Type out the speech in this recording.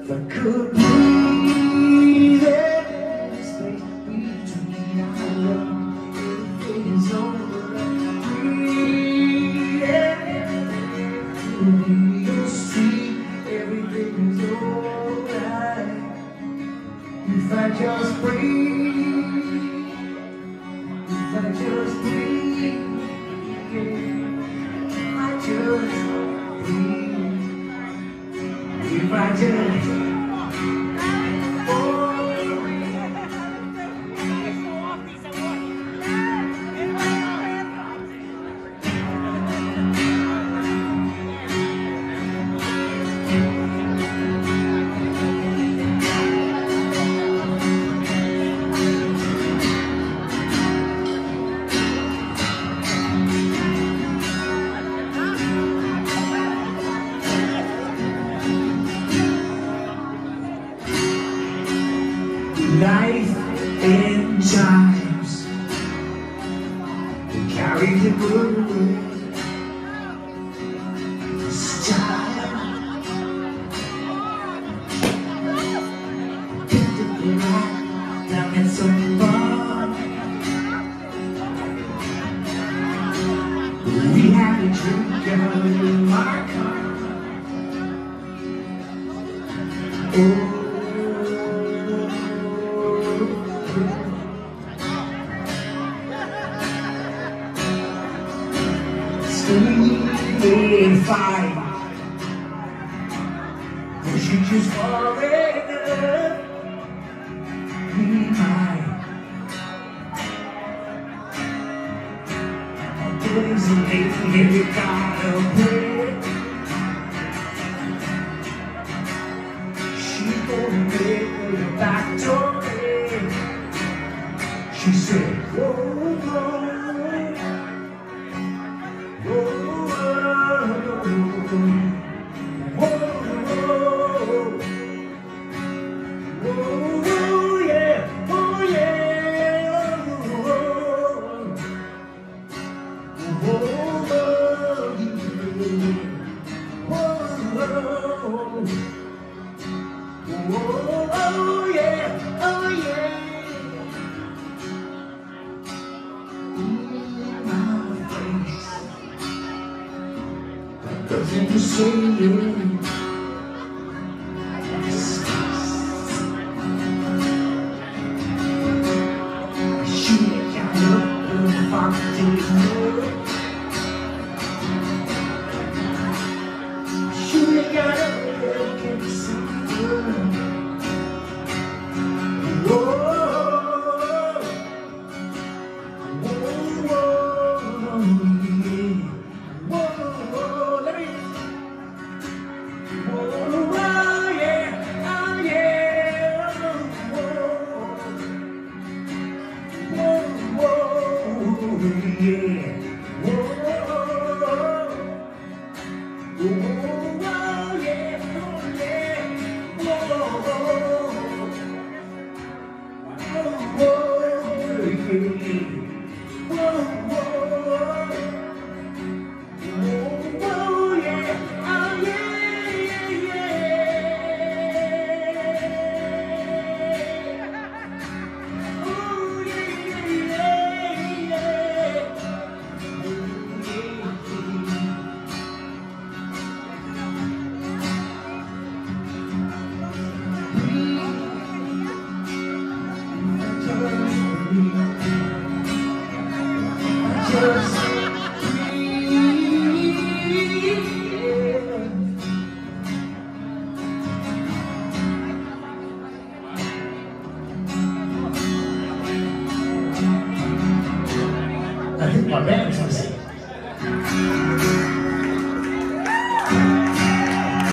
If I could breathe in space between our love, everything is alright. Breathe in, you'll see everything is alright. If I just breathe, if I just breathe, if I just breathe. If I just life in chimes, we carry the good, this time. Pick the ground, now it's some fun. We had a drink out in my car. Oh, fine, but she just foreign. Be mine. I'm putting some hate in the gotta pray. She gonna make me a back door. She said, whoa, whoa. Nothing to say, she got up and fucked it. She got up and kissed it. I think my band's